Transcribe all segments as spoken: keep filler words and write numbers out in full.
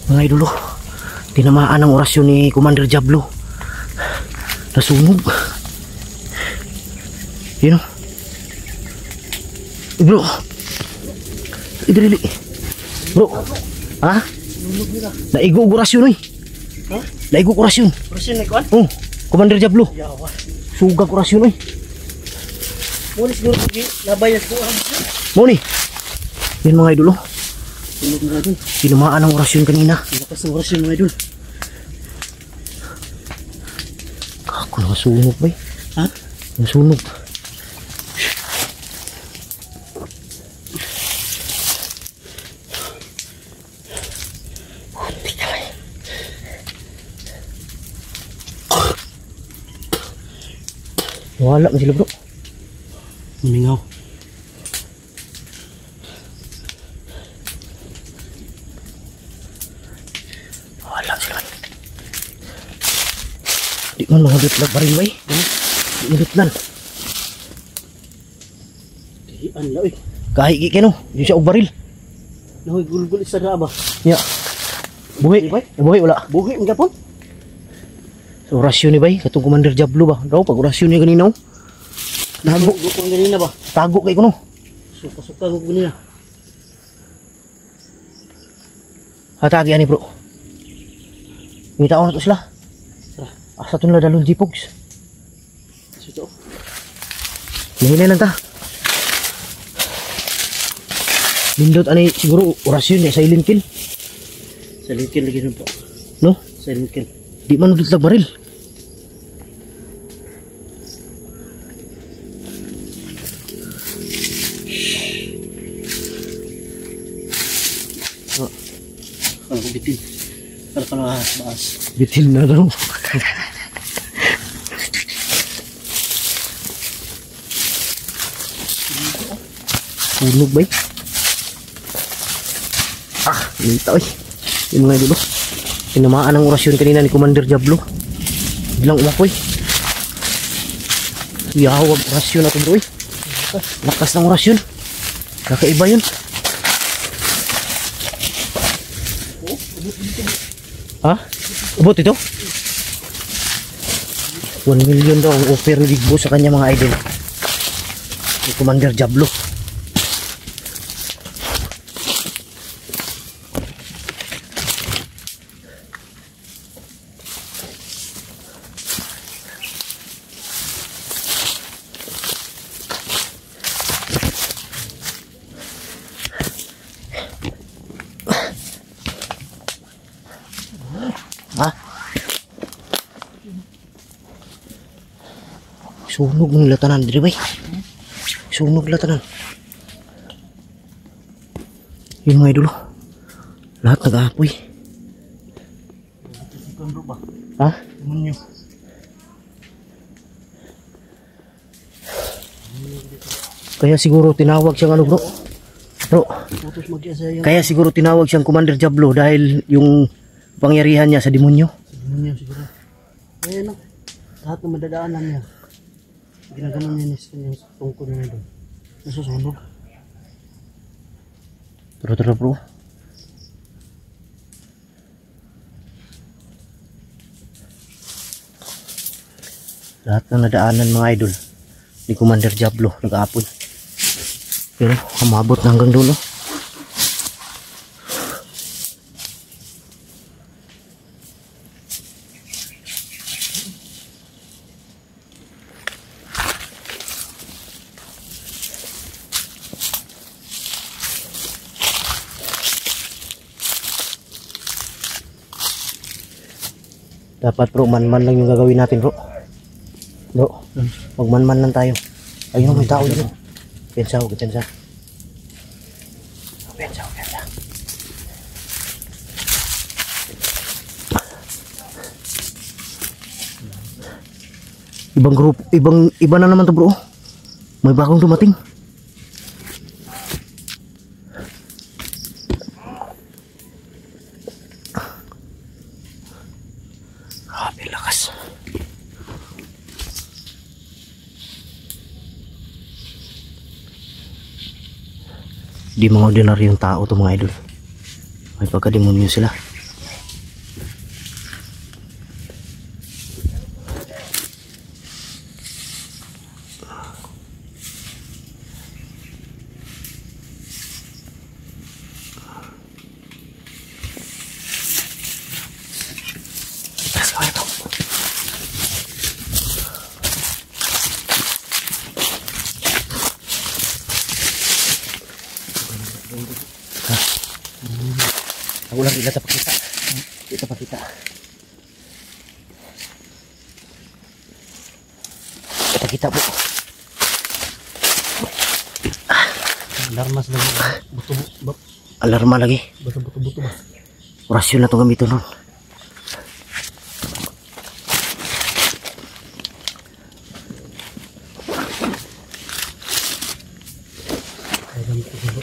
Mga idolo, tinamaan ang orasyon ni Commander Diablo. Nasunog. Yun o. Bro. Idrili. Bro. Ha? Naigo ang orasyon eh. Ha? Naigo ang orasyon. Orasyon na ikuan? Oh, Commander Diablo. Yawa. Sugag orasyon eh. Muna siguro pagi labayas ko ang Muni. Yan mga idolo. tulog na idol. Tinamaan ang orasyon kanina. Lakas ng orasyon mga idol. Ako nasunog ba eh. Ha? Nasunog. Wala man sila bro. Humingaw. Wala sila. Di man mga bitlag pa rin ba eh. Di bitlan. Diyan la oy. Kahit kino, di siya og baril. Nahoy gulgul isa ra ba? Ya. Buhi ba? Buhi wala. Buhi ang gapon. So, orasyon ni bay, katong Commander Diablo ba? Daw pag orasyon niya ganina. Nago ko ang ganina ba? Tago kay kuno. Suka-suka ko ganina. Hatagi ani bro. Ngita ko na to sila. Tara. Asa to nila dalong jipogs. Suto. Mahina lang ta. Lindot ani siguro orasyon niya silent kill. Silent kill lagi nun po. No? Silent kill. Di man nagditlag baril. Oh. Ano ko bitin. Para ka na baas. Bitin na daw. Sunog ba eh? Ah, minta eh. Yun mga idolo. Tinamaan ang orasyon kanina ni Commander Diablo. Bilang umapoy. Yawag orasyon na ito bro eh. Lakas ng orasyon. Kakaiba yun. Ha? Ubot ito? one million daw ang offer ni Big Boss sa kanya mga idol. Ni Commander Diablo. Ha? Sunog ng latanan diri bay. Sunog latanan. Yun mga idolo. Lahat nag-aapoy. ba? Ha? Munyo. Kaya siguro tinawag siyang ano bro. Bro. Tapos mag-isa yung Kaya siguro tinawag siyang Commander Diablo dahil yung pangyarihan niya sa demonyo. munyo siguro. Kaya na. Lahat na madadaanan niya. Ginaganon niya sa kanyang tungkol niya doon. Nasusunog. Tara tara bro. Lahat ng nadaanan mga idol ni Commander Diablo nag-aapon. Pero umabot na hanggang dulo. Dapat bro, man-man lang yung gagawin natin bro. Bro, magman-man lang tayo. Ayun, may tao dito. Pensa, huwag pensa. Pensa, huwag pensa. Ibang group, ibang, iba na naman to bro. May bagong dumating. Grabe lakas. Di mga ordinaryong tao to mga idol. May pagkademonyo sila. ulang ila ta pakita. Kita pakita. Kita kita po. Alarma sila buto buto Alarma lagi. buto buto buto ba. Orasyon na itong gamitin nun. Ay gamit ko ba.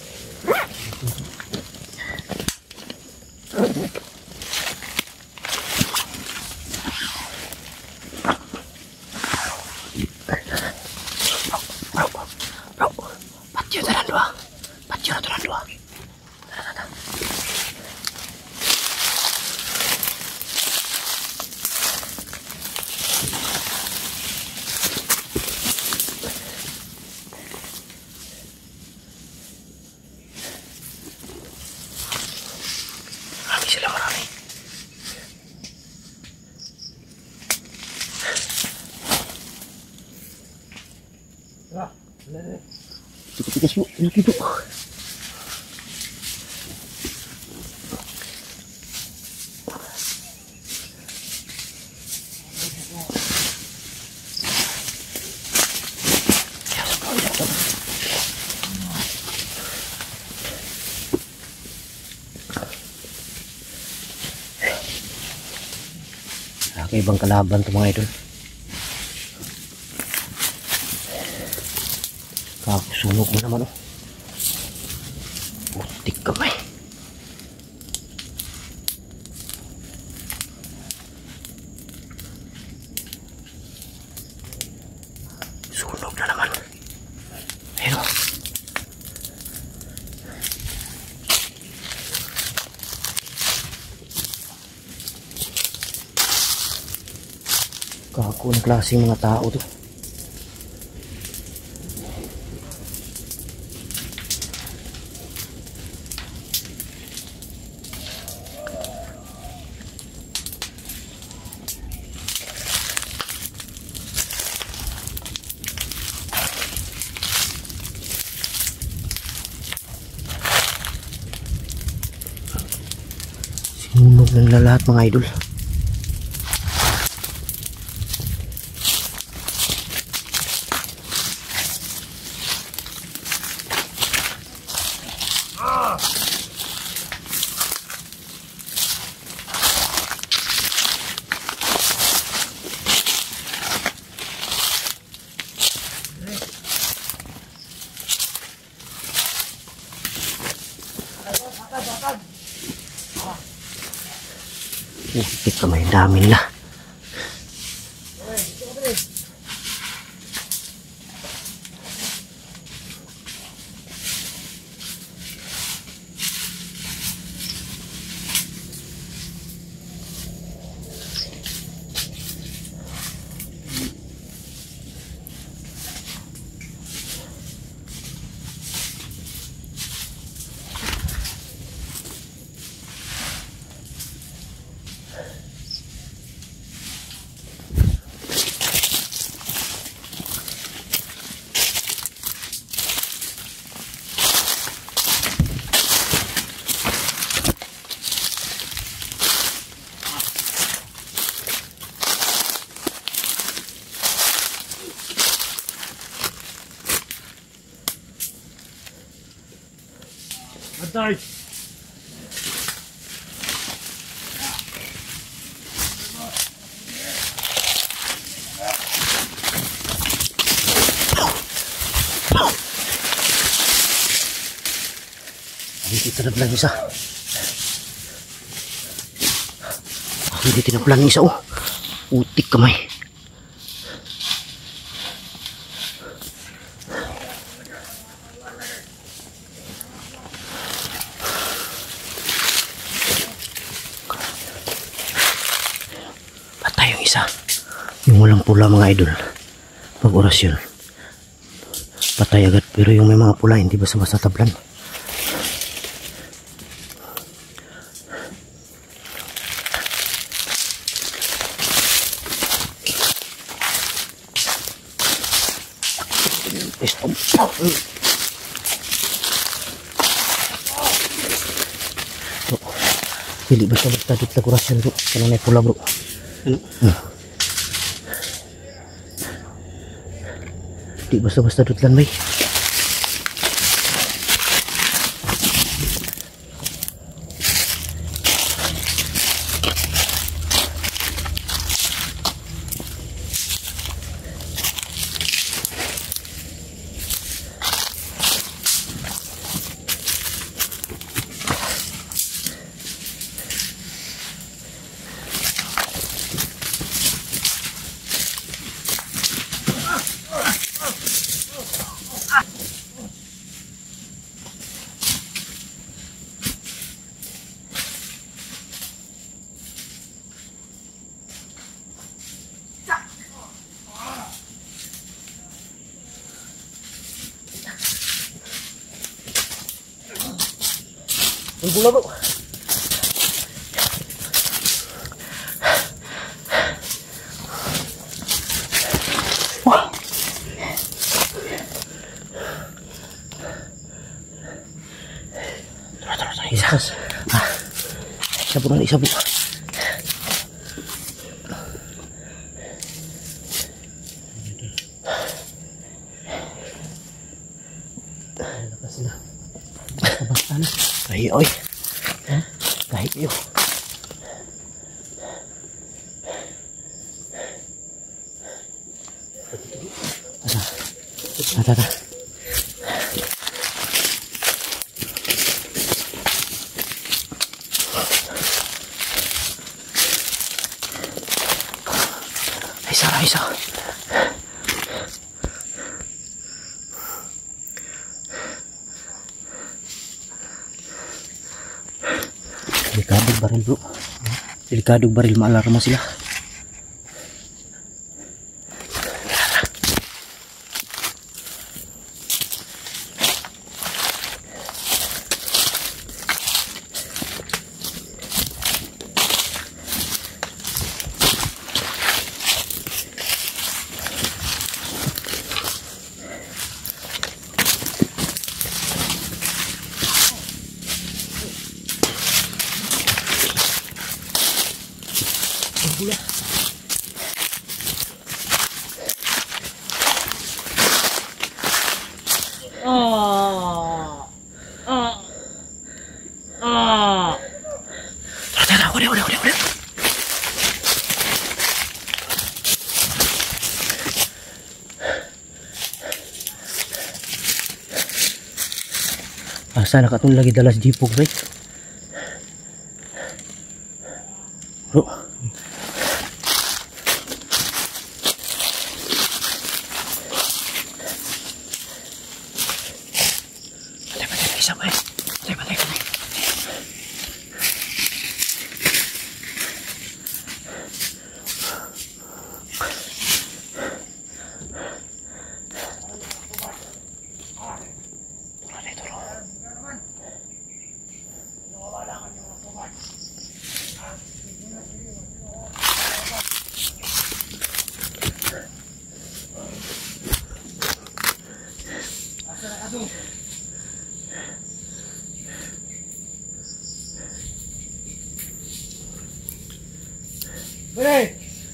Bro, patyo tanan dua. Patyo na tanan dua. Marami sila, marami. Tigas yuk, yuk duduk. Ibang kalaban to mga idol. Kakusunog mo naman oh. Putik kamay. Sunog na naman. Ayun oh. Kako ng klaseng mga tao to. Sinunog na lahat mga idol. Putik kamay, dami nila. Atay. Hindi tinaplan isa. Hindi tinaplan isa oh. Putik kamay. Patay yung isa. Yung walang pula mga idol. Pag orasyon. Patay agad. Pero yung may mga pula hindi basta-basta tablan. Stop. Oh. Dili basta-basta dito dekorasyon bro. Kanang may pula bro. Ano? Hmm. Di basta-basta dito lang bay. Ang pula bro. Wah. Terus terus isa. Ah. Isa po na isa po. Lakas na. Basta na. Ay, oy. Ha? Kahit iyo. Tata. Tata. Ay, Sarah, isa. Delikadong baril bro. Delikadong baril, maalarma sila. Bulan. Oh. Oh. Oh. Tara, tara, udah, udah, udah, udah. Asa nakatun lagi dalas jipog, baik. Bro. Patay, patay, patay, patay. Hei!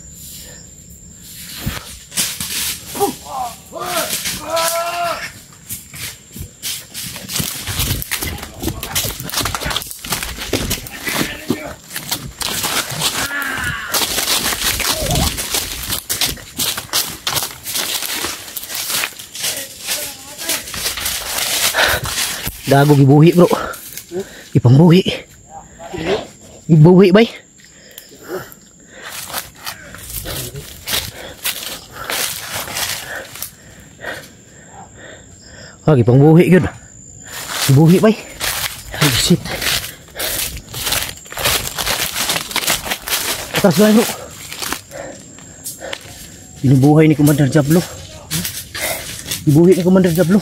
Dago gibuhi bro. Ipangbuhi. Gibuhi bay. Ah, gipangbuhi gyud. Gibuhi bay. Ay shit. Atas bay bro. Binubuhay ni Commander Jablo. Gibuhi ni Commander Jablo.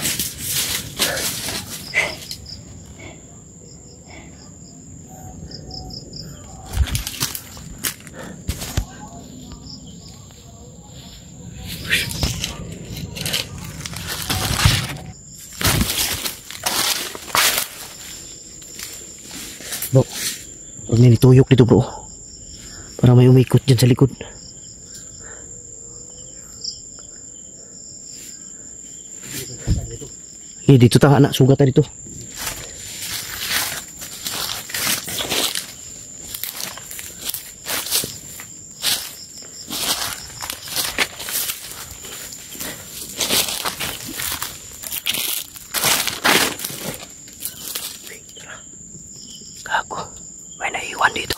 Bro, Huwag na nituyok dito bro. Para may umikot dyan sa likod. Eh, dito ta anak, sugat ta dito. Gago, may naiwan dito.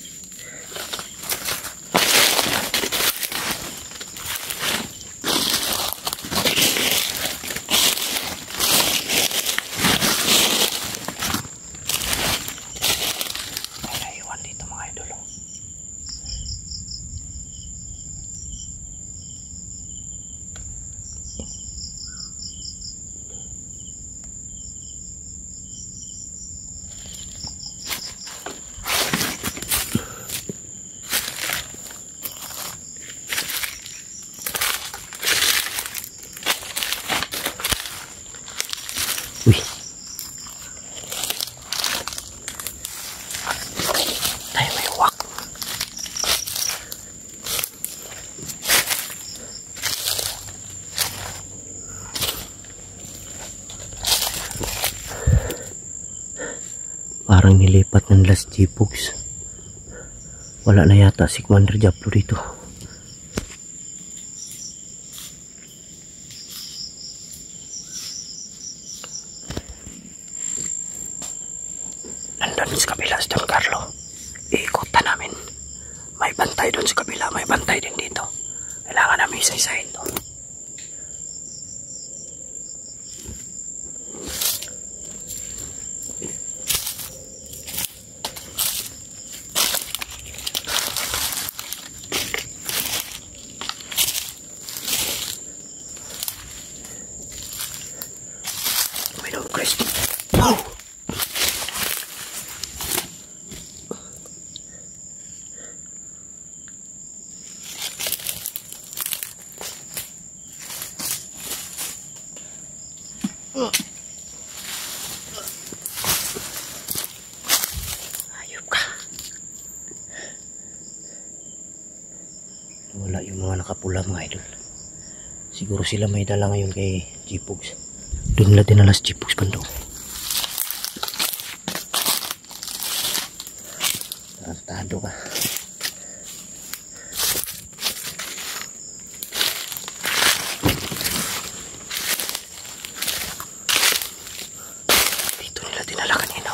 Uy. Tayo may uwak. Parang nilipat ng last G-Pugs. Wala na yata si Commander Japlo dito. Nandun sa kabila si Don Carlo. Iikutan namin. May bantay doon sa kabila. May bantay din dito. Kailangan namin isa-isahin to. Uminom, Christy. Oh! Ayop ka. Wala yung mga nakapula mga idol. Siguro sila may dala ngayon kay G-Pugs. Doon nila dinala si G-Pugs bando. Tarantado ka. Dinala kanino.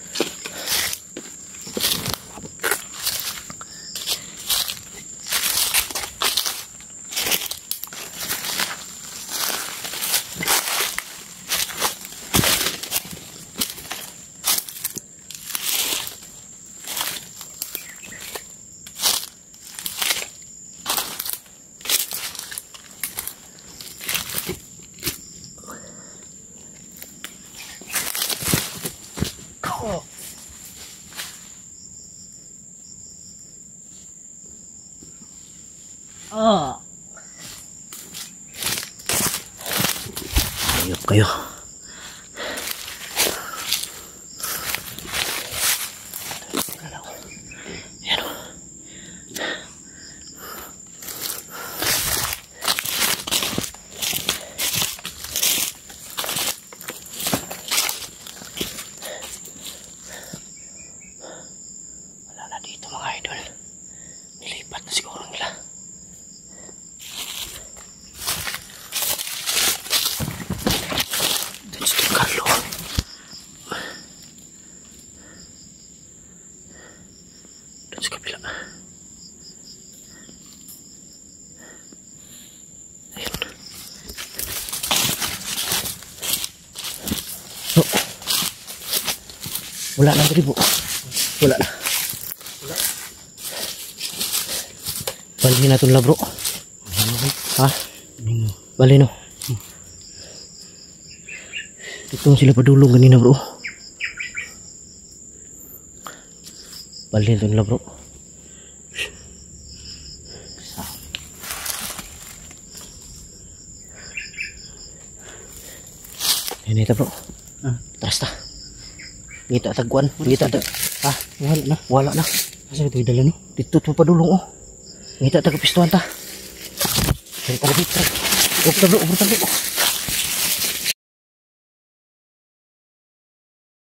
Oh. Oh. Ayop kayo. Yan o. Wala na dito mga idol. Nilipat na siguro nila. Doon si Don Carlo. Doon sa kabila. Ayun. Oh. Wala na dito po. Wala na. Balihin natin la bro. Ha? Balihin no. Itong sila padulong kanina bro. Balihin natin la bro. Ini ta bro. Tras ta. Ngita tagkuan, ngita tag Ah, wala na. Wala na. Asa ito idala no? Dito to pa dulong oh. Ngita taga pistuan ta. Dari taga dito. Ubra bro, ubra bro.